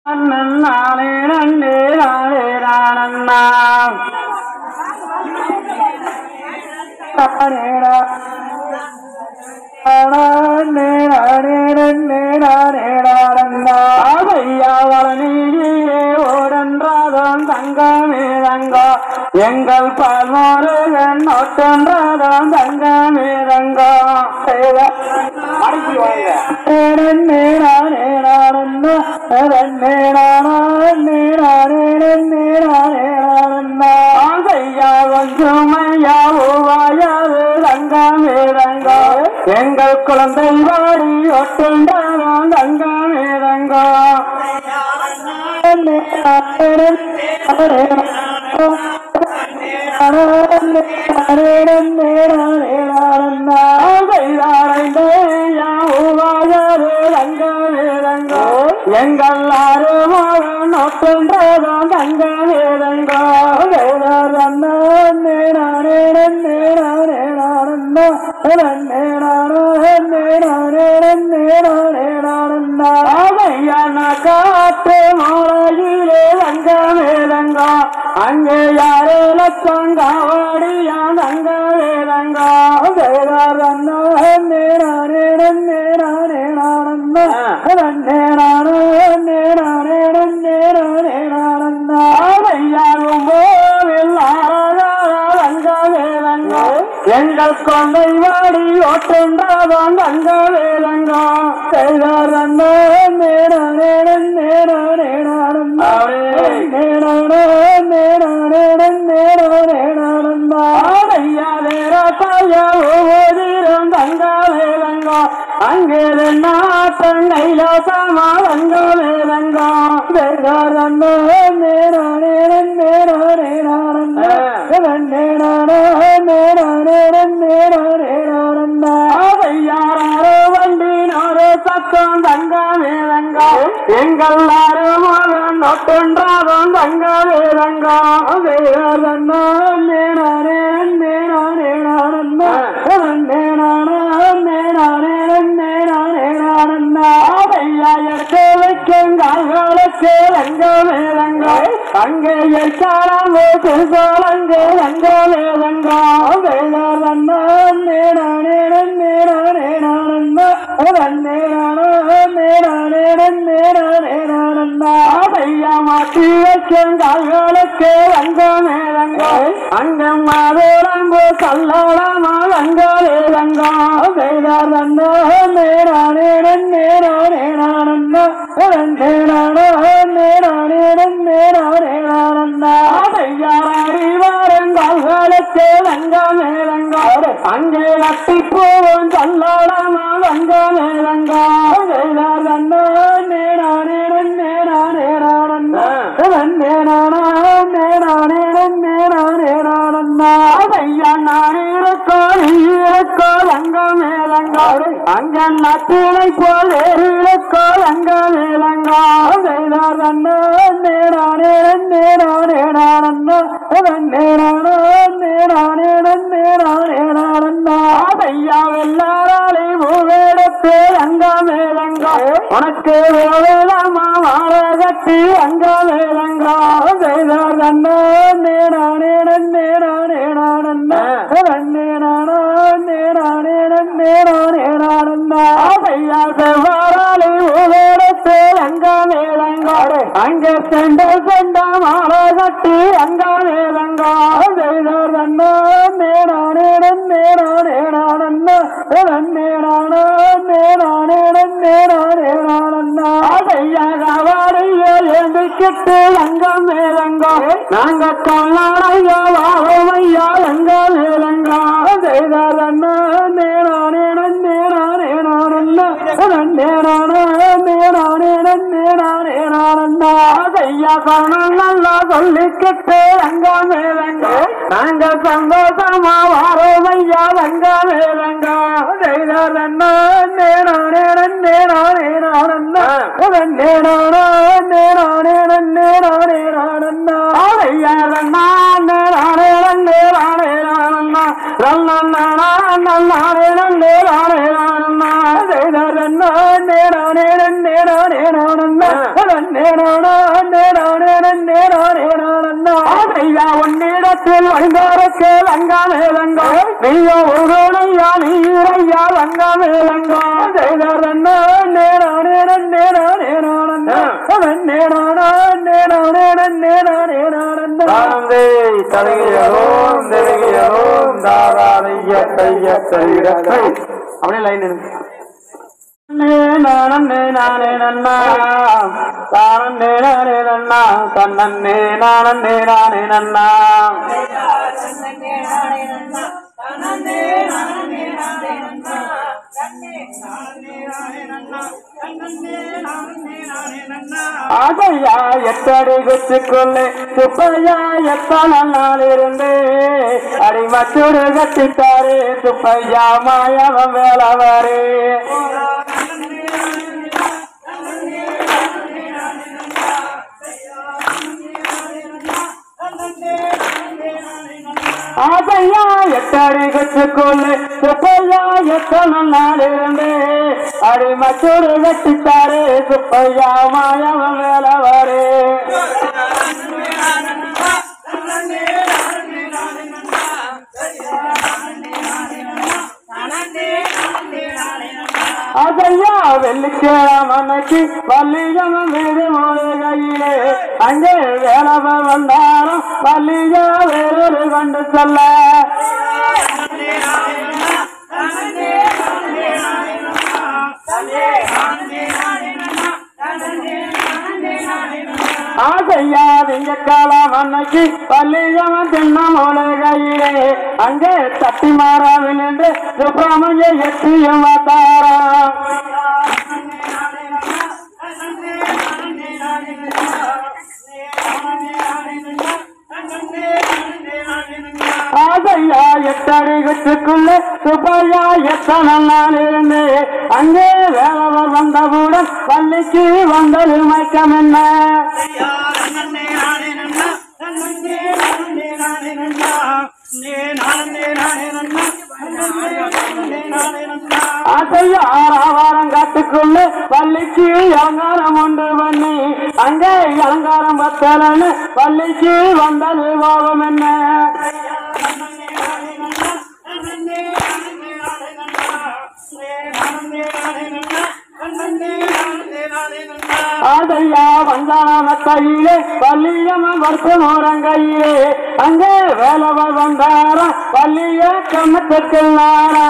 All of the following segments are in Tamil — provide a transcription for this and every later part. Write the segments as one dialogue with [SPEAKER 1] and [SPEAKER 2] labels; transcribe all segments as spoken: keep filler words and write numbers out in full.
[SPEAKER 1] நானே நன்னே நானே நானண்ணா நானேடா நானே நானே நன்னே நானே நானண்ணா ஐயா வளநீரே ஓடென்றாதான் தங்கமே தங்கா எங்கள் பால்மோருகன் நோட்டென்றாதான் தங்கமே தங்கா நன்னே நானே நானண்ணா நன்னே நானே நானே நன்னே நானே நானண்ணா ஐயா கொஞ்சம் ஐயா ஓவாயாது தங்கமே தங்கா எங்கள் குழந்தை வாடி ஒட்டுண்டாதான் தங்கமே தங்கா எங்கள் ஆறுமாவும் நோக்கொன்றதான் தங்க வேதங்கோ காத்து மாலையிலே தங்க வேதங்கோ அங்கே யாரோ லட்சங்காவடியா தங்க வேதங்கோ வேதாரண்ணா நேரானே நேரானே நானண்ணா நன்னே நானோ நேரானே நேரானே நானண்ணா ஐயாவும் தங்க வேதங்கோ எங்கள் கொண்டை வாடி ஒற்றென்றாதான் தங்க வேதங்கோ வேதாரண்ணா நேரானே நேரானே நானண்ணா நேரானே நேரானே நேரானே நானண்ணா ஐயா நேரா தாயா ஓதிரும் தங்க வேதங்கோ அங்கே நாட்டங்கையில சமா தங்க வேதங்கோ வேதாரண்ணா நேரானே நேரானே நானண்ணா நன்னே நானோ நேரானே நேரானே நானண்ணா ஐயாரோ வண்டினோரோ சத்தம் தங்க வேதங்கோ எங்கள் ஆறுமாவும் நொட்டொன்றாதான் தங்க வேதங்கோ வேதாரண்ணா நேரானே நேரானே நானண்ணா நன்னே நானோ நேரானே நேரானே நானண்ணா ஐயா எடுத்து வைக்கங்கால்களுக்கு தங்க வேதங்கோ அங்கே எச்சாரம்பு திருசோலங்கே தங்க வேதங்கோ வேதாரண்ணா நேரானே நேரானே நானண்ணா நன்னே நானோ நேரானே நேரானே நானண்ணா ஐயா மாற்றி வைக்கங்கால்களுக்கு தங்க வேதங்கோ அங்கே மாதோரம்பு கல்லடமா தங்க வேதங்கோ வேதாரண்ணா நேரானே நேரானே நானண்ணா நன்னே நானோ நேரானே நேரானே நானண்ணா ஐயாரி வாரங்கால்களுக்கு தங்க வேதங்கோ அங்கே கட்டி போவோம் கல்லடமா தங்க வேதங்கோ வேதாரண்ணா நேரானே நேரானே நானண்ணா நன்னே நானோ நேரானே நேரானே நானண்ணா ஐயா நான் இருக்கோ நீ இருக்கோ தங்க வேதங்கோ அங்க நத்தினை போல் இருக்கோ தங்க வேதங்கோ வேதாரண்ணா நேரானே நேரானே நானண்ணா நன்னே நானோ நேரானே நேரானே நானண்ணா ஐயா எல்லாராலே மூவேடத்து தங்க வேதங்கோ உனக்கு வேதமா வாழ கட்டி தங்க வேதங்கோ வேதாரண்ணா நேரானே நேரானே நானண்ணா நன்னே நானோ நேரானே நேரானே நானண்ணா ஐயா செவ்வாறாலே மூவேடத்து தங்க வேதங்கோ அங்கே செண்ட செண்ட மாலை கட்டி தங்க வேதங்கோ வேதாரண்ணா நேரானே நேரானே நானண்ணா நன்னே நானோ நேரானே நேரானே நானண்ணா ஐயா கவாடியோ எழுந்துக்கிட்டு தங்க வேதங்கோ நாங்க கொள்ளாடையோ வாழையா தங்க வேதங்கோ வேதாரண்ணா நேரானே நேரானே நானண்ணா நன்னே நானோ நேரானே நேரானே நானண்ணா ஐயா சொன்ன நல்லா சொல்லிக்கிட்டு தங்க வேதங்கோ நாங்க சந்தோஷமா வாரோமையா தங்க வேதங்கோ வேதாரண்ணா நேரானே நேரானே நானண்ணா நன்னே நானோ நேரானே நேரானே நானண்ணா ஐயா ரண்ணா நேரானே நேரானே நானண்ணா ரண்ணா நன்னானே நேரானே நானண்ணா வேதாரண்ணா நேரானே நேரானே நானண்ணா நன்னே நானோ உன்னிடத்தில் வந்தாரக்கு லங்காமே லங்கோ நீயோ உருணையா நீரையா லங்காமே லங்கோ செய்தாரண்ணா நேரா நேர நேரா நேரானந்தா நேரானா நேரா நேர நேரா நேரானந்தா தானந்தே தருகியோம் தெருகியோம் தாராதைய தைய தருகிற அப்படியே லைன் இருக்கு நானே நானே நன்னா தானே நானே நன்னா தன்னே நானே நானே நன்னா ஆகையா எத்தடி குச்சிக்குள்ளே சுப்பையா எத்தனை நாள் இருந்து அடி மற்றொரு கட்டித்தாரு சுப்பையா மாயவன் வேளவரே ஆகையா எத்தடி குச்சிக்குள்ளே சுப்பையா எத்தனை நாள் இருந்து அடி மற்றொரு கட்டித்தாரு சுப்பையா மாயவன் வேளவரே அதையா வெள்ளிக்கிழமனைக்கு பள்ளியவன் வீடு மூலிகையிலே அங்கே வேலவன் வந்தாரும் பள்ளியா வேறொரு கொண்டு சொல்ல ஆசையா திங்கக்காலம் அன்னைக்கு பள்ளியவன் தின்ன மூலிகையிலே அங்கே தட்டி மாறாவில் என்று சுப்பிரமணிய எட்டியும் வாத்தாரா ஆசையா எட்டடி குச்சிக்குள்ளே சுப்பையா எத்தனை நாள் இருந்து அங்கே வேலவர் வந்தவுடன் பள்ளிக்கு வந்தது மயக்கம் என்ன ஆசையா ஆறாவாரம் காட்டுக்குள்ளே பள்ளிக்கு அலங்காரம் உண்டு பண்ணி அங்கே அலங்காரம் பத்தலன்னு பள்ளிக்கு வந்தது போகும் என்ன ஆதையா வந்தாமத்தையிலே பள்ளியம வருஷம் ஓரங்கையிலே அங்கே வேலவர் வந்தாரா பள்ளிய கம்மத்துக்குள்ளாரா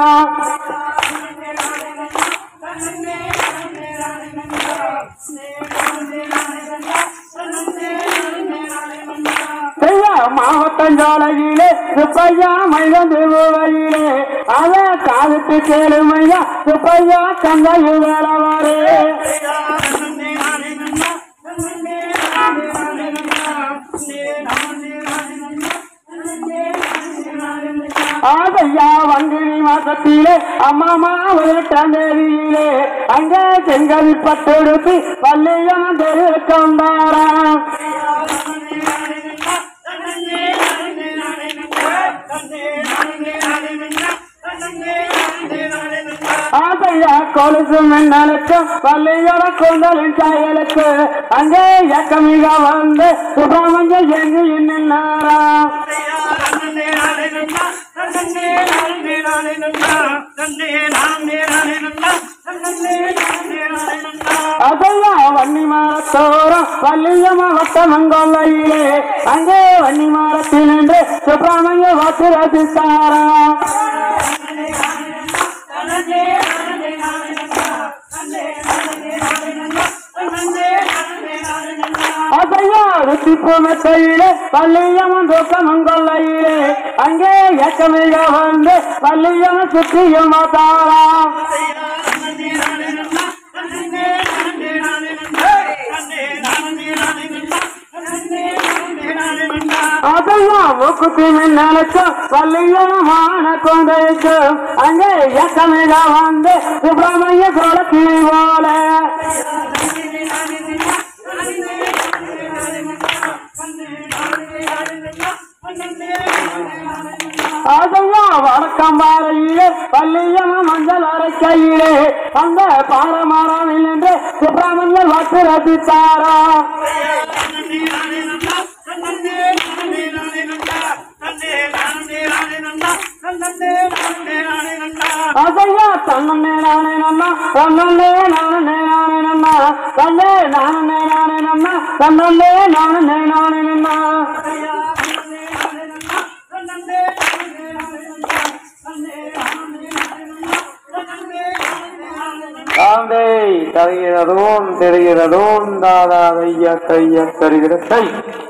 [SPEAKER 1] மாவட்டஞ்சாலையிலே சுப்பையா மைதந்து ஊவையிலே அத காதுக்கு கேளுமையா சுப்பையா கங்கையு வேலவரே ஆதையா வங்கிரி மாசத்திலே அம்மாமா எட்டாம் தேதியிலே அங்கே செங்கல் பட்டெடுத்து பள்ளியம் தெரிவிக்கொண்டாரா ஆதையா கொலுசு மின்னலுக்கும் பள்ளியோட கொண்டலின் சாயலுக்கு அங்கே இயக்கமிக வந்து சுப்பிரமணிய எங்கு நின்னாரா அதையா வன்னி மரத்தோரம் பள்ளியம வட்டமங்கொல்லையிலே அங்கே வன்னி மரத்தில் நின்று சுப்பிரமணிய வாக்கு ரசித்தாரா அதையா ருச்சி பூமத்தையிலே பள்ளியமன் தூக்கமங்கொல்லையிலே அங்கே இயக்கமிக வந்து பள்ளியம சுற்றியும் மாத்தாரா அதையா மூக்குத்தி மின்னலுக்கும் பள்ளியமான கொண்டைக்கும் அங்கே இயக்கமிக வந்து சுப்பிரமணிய குளத்தி போல அதையா வடக்கம்பாறையிலே பள்ளியம மஞ்சள் அரைக்கையிலே அந்த பாரமாராவில் என்று சுப்பிரமணியர் வாக்கு ரசித்தாரா அதையா தன்னே நானே நன்னா தன்னே நானே நானே நன்னா தன்னே நானே நானே நன்னா தன்னே நானே நானே நன்னா தாந்தை தருகிறதும் தெரிகிறதும் தாதா கையா கையா தருகிற கை